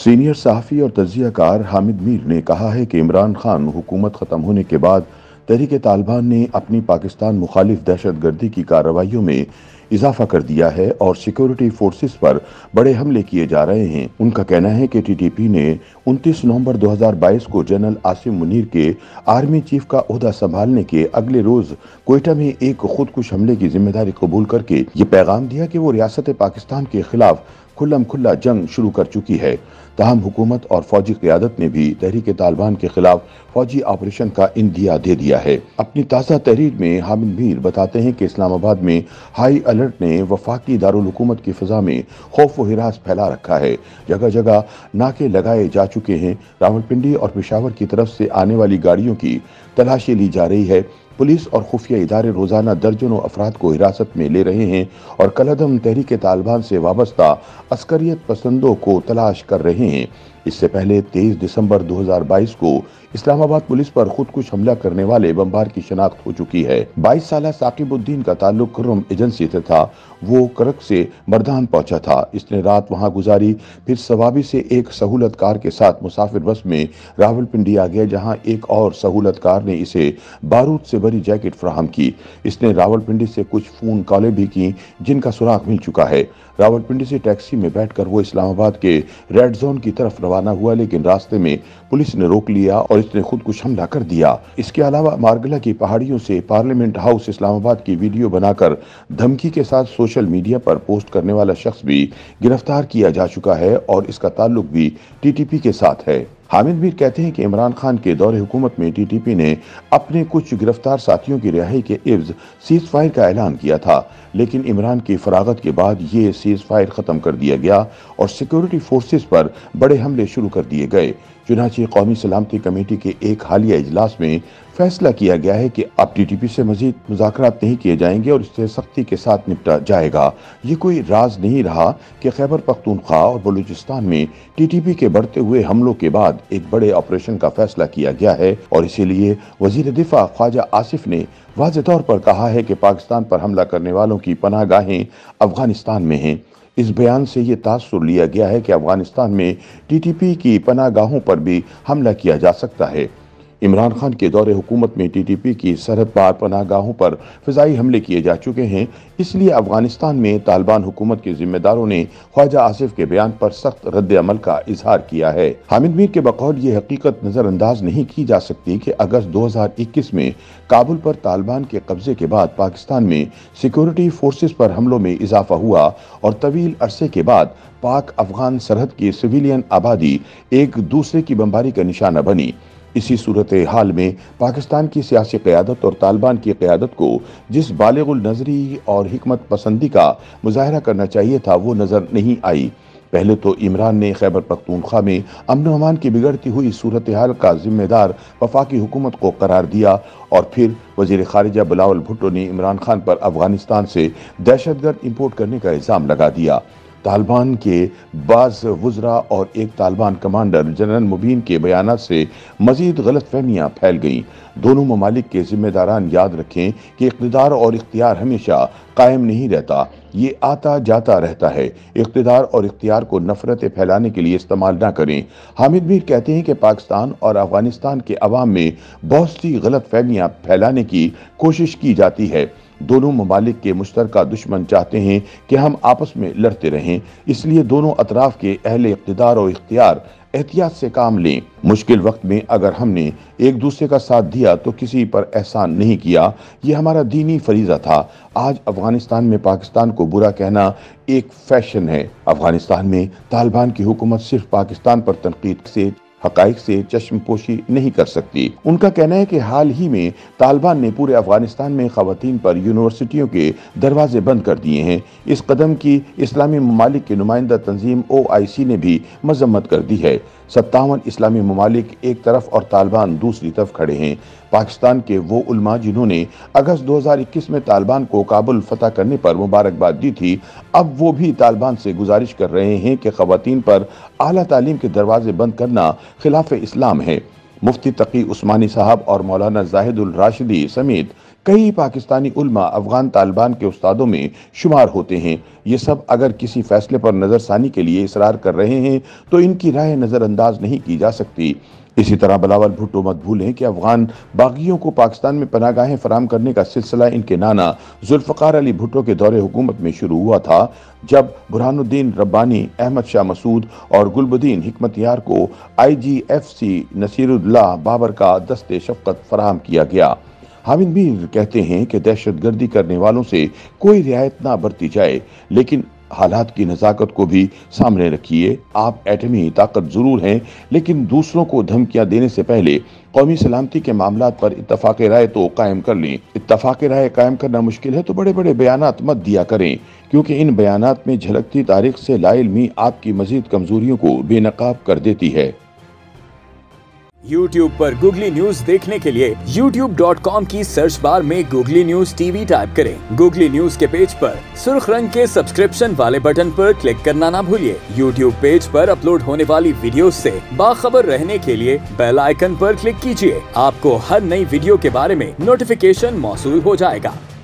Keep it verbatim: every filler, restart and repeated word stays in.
Senior صحافی اور تجزیہ کار حامد میر نے کہا ہے کہ عمران خان حکومت ختم ہونے کے بعد تحریک طالبان نے اپنی پاکستان مخالف دہشت گردی کی کارروائیوں میں اضافہ کر دیا ہے اور سیکورٹی فورسز پر بڑے حملے کیے جا رہے ہیں۔ ان کا کہنا ہے کہ ٹی ٹی پی نے انتیس نومبر دو ہزار بائیس کو جنرل عاصم منیر کے آرمی چیف کا عہدہ سنبھالنے کے اگلے روز کوئٹہ میں ایک خودکش حملے کی ذمہ داری قبول کر کے یہ پیغام دیا کہ وہ ریاست پاکستان کے خلاف کھلم کھلا جنگ شروع کر چکی ہے۔ تاہم حکومت اور فوجی قیادت نے بھی تحریک طالبان کے خلاف فوجی آپریشن کا اندیا دے دیا ہے۔ اپنی تازہ تحریر میں حامد میر بتاتے ہیں کہ اسلام آباد میں ہائی الرٹ نے وفاقی دارالحکومت کی فضا میں خوف و ہراس پھیلا رکھا ہے۔ جگہ جگہ ناکے لگائے جا چکے ہیں۔ راولپنڈی اور پشاور کی طرف سے آنے والی گاڑیوں کی تلاشی لی جا رہی ہے۔ پولیس اور خفیہ ادارے روزانہ درجنوں افراد کو حراست میں لے رہے ہیں اور کالعدم تحریک طالبان سے وابستہ عسکریت پسندوں کو تلاش کر رہے ہیں۔ اس سے پہلے تیئیس دسمبر دو ہزار بائیس کو اسلام آباد پولیس پر خودکش حملہ کرنے والے بمبار کی شناخت ہو چکی ہے۔ بائیس سالہ ثاقب الدین کا تعلق کرم ایجنسی سے تھا۔ وہ کرک سے مردان پہنچا تھا۔ اس نے رات وہاں گزاری، پھر سوابی سے ایک سہولت کار کے ساتھ مسافر بس میں راولپنڈی آ گیا، جہاں ایک اور سہولت کار نے اسے بارود سے بھری جیکٹ فراہم کی۔ اس نے راولپنڈی سے کچھ فون کالیں بھی کی جن کا سراغ مل چکا ہے۔ راولپنڈی سے ٹیکسی میں بیٹھ کر وہ اسلام آباد کے ریڈ زون کی طرف روانہ ہوا، لیکن راستے میں پولیس نے روک لیا اور اس نے خودکش حملہ کر دیا۔ اس کے علاوہ مارگلہ کی پہاڑیوں سے پارلیمنٹ ہاؤس اسلام آباد کی ویڈیو بنا کر دھمکی کے ساتھ سوشل میڈیا پر پوسٹ کرنے والا شخص بھی گرفتار کیا جا چکا ہے اور اس کا تعلق بھی ٹی ٹی پی کے ساتھ ہے۔ حامد میر کہتے ہیں کہ عمران خان کے دور حکومت میں ٹی ٹی پی نے اپنے کچھ گرفتار ساتھیوں کی رہائی کے عوض سیز فائر کا اعلان کیا تھا، لیکن عمران کی فراغت کے بعد یہ سیز فائر ختم کر دیا گیا اور سیکورٹی فورسز پر بڑے حملے شروع کر دیے گئے۔ چنانچہ قومی سلامتی کمیٹی کے ایک حالیہ اجلاس میں فیصلہ کیا گیا ہے کہ اب ٹی ٹی پی سے مزید مذاکرات نہیں کیے جائیں گے اور اس سے سختی کے ساتھ نپٹا جائے گا۔ یہ کوئی راز نہیں رہا کہ خیبر پختونخوا اور بلوچستان میں ٹی ٹی پی کے بڑھتے ہوئے حملوں کے بعد ایک بڑے آپریشن کا فیصلہ کیا گیا ہے اور اسی لیے وزیر دفاع خواجہ آصف نے واضح طور پر کہا ہے کہ پاکستان پر حملہ کرنے والوں کی پناہ گاہیں افغانستان میں ہیں۔ اس بیان سے یہ تاثر لیا گیا ہے کہ افغانستان میں ٹی ٹی پی کی پناہ گاہوں پر بھی حملہ کیا جا سکتا ہے۔ عمران خان کے دور حکومت میں ٹی ٹی پی کی سرحد پار پناہ گاہوں پر فضائی حملے کیے جا چکے ہیں، اس لیے افغانستان میں طالبان حکومت کے ذمہ داروں نے خواجہ آصف کے بیان پر سخت رد عمل کا اظہار کیا ہے۔ حامد میر کے بقول یہ حقیقت نظر انداز نہیں کی جا سکتی کہ اگست دو ہزار اکیس میں کابل پر طالبان کے قبضے کے بعد پاکستان میں سیکورٹی فورسز پر حملوں میں اضافہ ہوا اور طویل عرصے کے بعد پاک افغان سرحد کی سویلین آبادی ایک دوسرے کی بمباری کا نشانہ بنی۔ اسی صورتحال میں پاکستان کی سیاسی قیادت اور طالبان کی قیادت کو جس بالغ النظری اور حکمت پسندی کا مظاہرہ کرنا چاہیے تھا وہ نظر نہیں آئی۔ پہلے تو عمران نے خیبر پختونخوا میں امن و امان کی بگڑتی ہوئی صورتحال کا ذمہ دار وفاقی حکومت کو قرار دیا اور پھر وزیر خارجہ بلاول بھٹو نے عمران خان پر افغانستان سے دہشت گرد امپورٹ کرنے کا الزام لگا دیا۔ طالبان کے بعض وزراء اور ایک طالبان کمانڈر جنرل مبین کے بیانات سے مزید غلط فہمیاں پھیل گئیں۔ دونوں ممالک کے ذمہ داران یاد رکھیں کہ اقتدار اور اختیار ہمیشہ قائم نہیں رہتا، یہ آتا جاتا رہتا ہے۔ اقتدار اور اختیار کو نفرتیں پھیلانے کے لیے استعمال نہ کریں۔ حامد میر کہتے ہیں کہ پاکستان اور افغانستان کے عوام میں بہت سی غلط فہمیاں پھیلانے کی کوشش کی جاتی ہے۔ دونوں ممالک کے مشترکہ دشمن چاہتے ہیں کہ ہم آپس میں لڑتے رہیں، اس لیے دونوں اطراف کے اہل اقتدار اور اختیار احتیاط سے کام لیں۔ مشکل وقت میں اگر ہم نے ایک دوسرے کا ساتھ دیا تو کسی پر احسان نہیں کیا، یہ ہمارا دینی فریضہ تھا۔ آج افغانستان میں پاکستان کو برا کہنا ایک فیشن ہے۔ افغانستان میں طالبان کی حکومت صرف پاکستان پر تنقید سے حقائق سے چشم پوشی نہیں کر سکتی۔ ان کا کہنا ہے کہ حال ہی میں طالبان نے پورے افغانستان میں خواتین پر یونیورسٹیوں کے دروازے بند کر دیے ہیں۔ اس قدم کی اسلامی ممالک کی نمائندہ تنظیم او آئی سی نے بھی مذمت کر دی ہے۔ ستاون اسلامی ممالک ایک طرف اور طالبان دوسری طرف کھڑے ہیں۔ پاکستان کے وہ علماء جنہوں نے اگست دو ہزار اکیس میں طالبان کو کابل فتح کرنے پر مبارکباد دی تھی، اب وہ بھی طالبان سے گزارش کر رہے ہیں کہ خواتین پر اعلیٰ تعلیم کے دروازے بند کرنا خلاف اسلام ہے۔ مفتی تقی عثمانی صاحب اور مولانا زاہد الراشدی سمیت कई पाकिस्तानी उल्मा अफगान तालिबान के उस्तादों में शुमार होते हैं। ये सब अगर किसी फैसले पर नजरसानी के लिए इसरार कर रहे हैं तो इनकी राय नजरअंदाज नहीं की जा सकती। इसी तरह बिलावल भुट्टो मत भूलें कि अफगान बागियों को पाकिस्तान में पनाहगाहें फराहम करने का सिलसिला इनके नाना जुल्फ़कार अली भुट्टो के दौरे हुकूमत में शुरू हुआ था, जब बुरहानुद्दीन रब्बानी, अहमद शाह मसूद और गुलबुद्दीन हिकमतयार को I G F C Naseerullah Babar का दस्ते शफ़क़त फराहम किया गया। हामिद मीर कहते हैं कि दहशतगर्दी करने वालों से कोई रियायत ना बरती जाए, लेकिन हालात की नज़ाकत को भी सामने रखिए। आप एटमी ताकत जरूर हैं, लेकिन दूसरों को धमकियां देने से पहले कौमी सलामती के मामलात पर इत्तफाक़ राय तो कायम कर लें। इत्तफाक़ राय कायम करना मुश्किल है तो बड़े बड़े बयानात मत दिया करें, क्योंकि इन बयानात में झलकती तारीख से लाइल्मी आपकी मजीद कमजोरियों को बेनकाब कर देती है। YouTube पर गूगली न्यूज देखने के लिए यूट्यूब डॉट कॉम की सर्च बार में गूगली न्यूज टीवी टाइप करें। गूगली न्यूज के पेज पर सुर्ख रंग के सब्सक्रिप्शन वाले बटन पर क्लिक करना ना भूलिए। YouTube पेज पर अपलोड होने वाली वीडियोस से बाखबर रहने के लिए बेल आइकन पर क्लिक कीजिए। आपको हर नई वीडियो के बारे में नोटिफिकेशन मौसूल हो जाएगा।